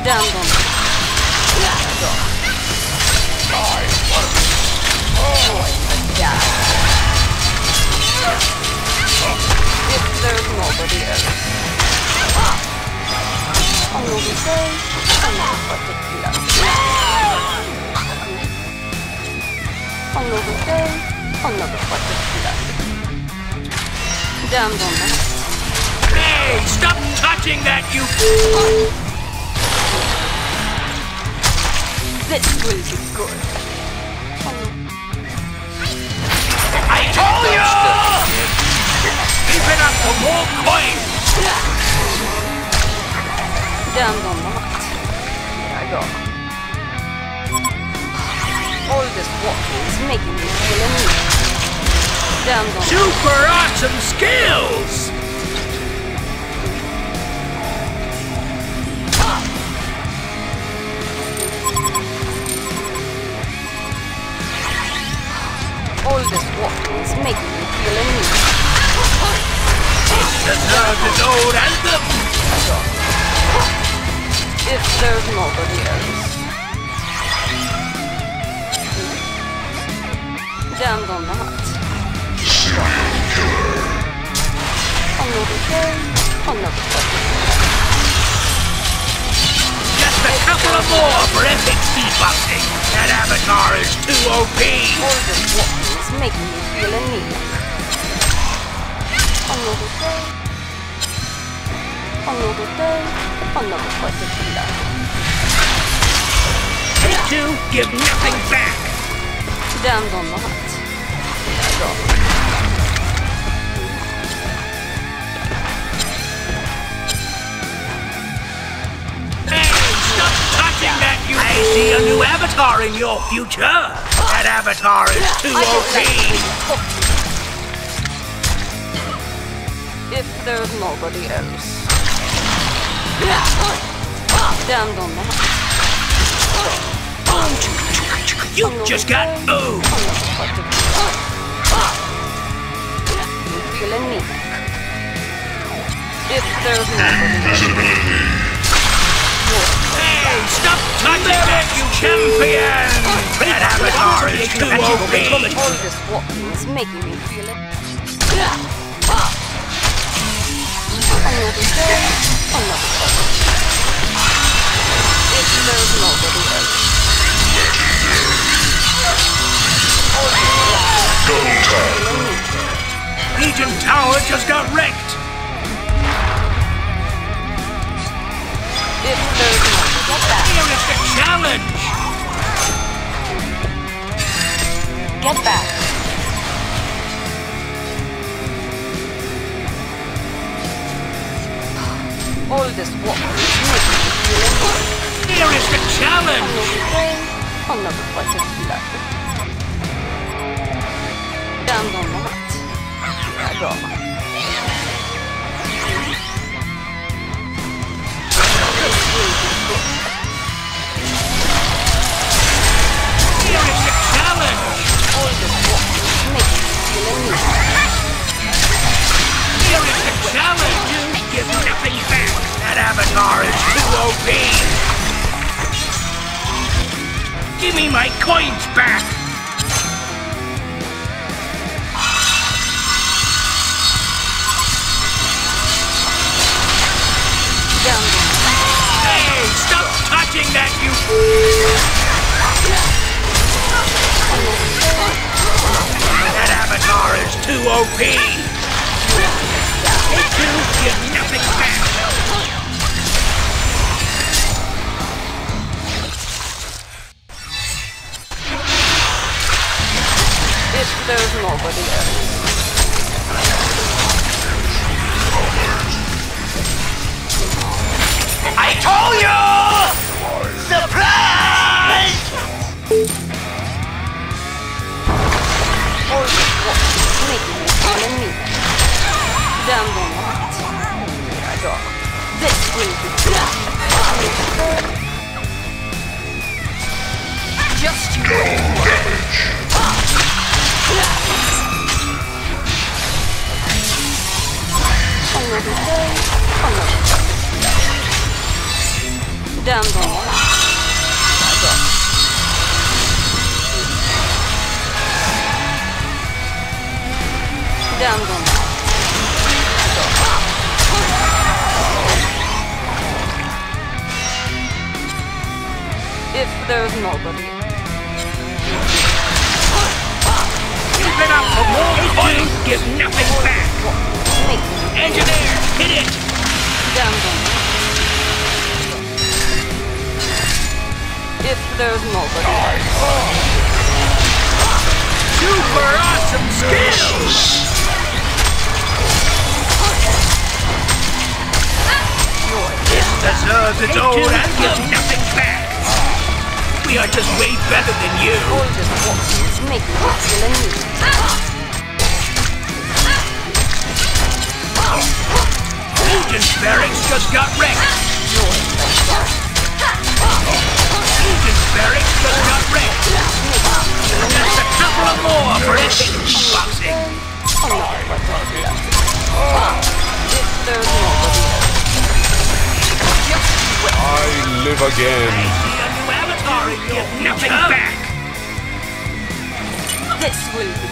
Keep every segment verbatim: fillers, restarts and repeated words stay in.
Damn them. Yeah. If there's nobody else. Another day, another particular. Another day, another particular. Damn them. Hey, stop touching that, you... This will be good. I told you! Keep it up for more coins! Damn them not. Here I go. All this walking is making me feel anemic. Damn them. Super awesome skills! All this walking is making me feel anemic. The nervous old anthem! If there's nobody else. Damned or not. Another day, another day. Just a couple of more for epic speedbusting. That avatar is too O P! All this walking is making me feel anemic. Another day, another day, another particular. Take two, give nothing back! Damned or not. Here I go. Hey, stop touching that, you... I see a new avatar in your future! That avatar is too O P! If there's nobody else. Damned or not. You just got ooh! You feel anemic. If there's nobody else. Hey, stop touching that, you champion! That avatar is too O P! All this walking is making me feel it. Another day, another day. If there's nobody else. Legion Tower just got wrecked! If there's nobody, get back. Here is the challenge! Get back. All this walking is making me feel anemic. Here is the challenge! Another day, another particular. Damned or not. Here I go. Here is the challenge! All this walking is making me feel anemic. Here is the challenge! Give nothing back! That avatar is too O P! Give me my coins back! Hey, stop touching that, you... That avatar is too O P! Take two, give nothing back! If there's nobody else. I told you! Surprise! All this walking is making me feel anemic. Damned or not. Here I go. This will be good. Just you wait. Another day, another day. Damn don't want it. Damn don't want it. If there's nobody. Keep it up for more coins, give nothing back! Make me Engineer, hit it! damn don't want it. If there's nobody. Super awesome skills! This deserves its own and gives nothing back! We are just way better than you! All this walking is making me feel a need. Agent Barracks just got wrecked! Agent Barracks just got wrecked! Just a couple of more for this boxing! I'm not what I love. If there's nobody else. I live I again. see a new avatar in your nothing back! This will be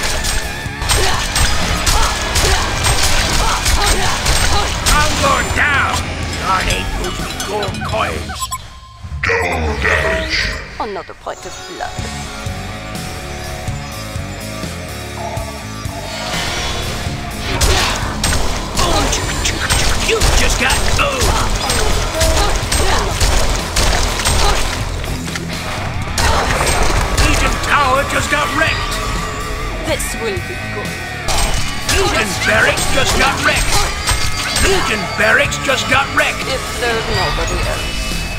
Hunger down! Darn ain't those with gold coins! another point of blood. You just got owned! Legion Tower just got wrecked! This will be good. Legion Barracks just got wrecked! Legion Barracks just got wrecked! If there's nobody else.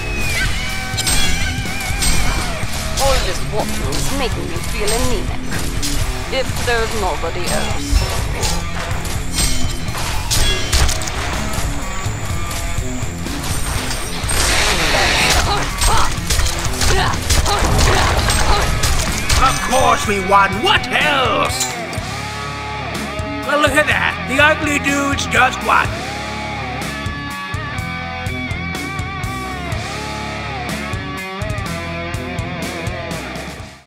All this walking is making me feel anemic. If there's nobody else. Of course we won! What else? Well, look at that! The ugly dudes just won!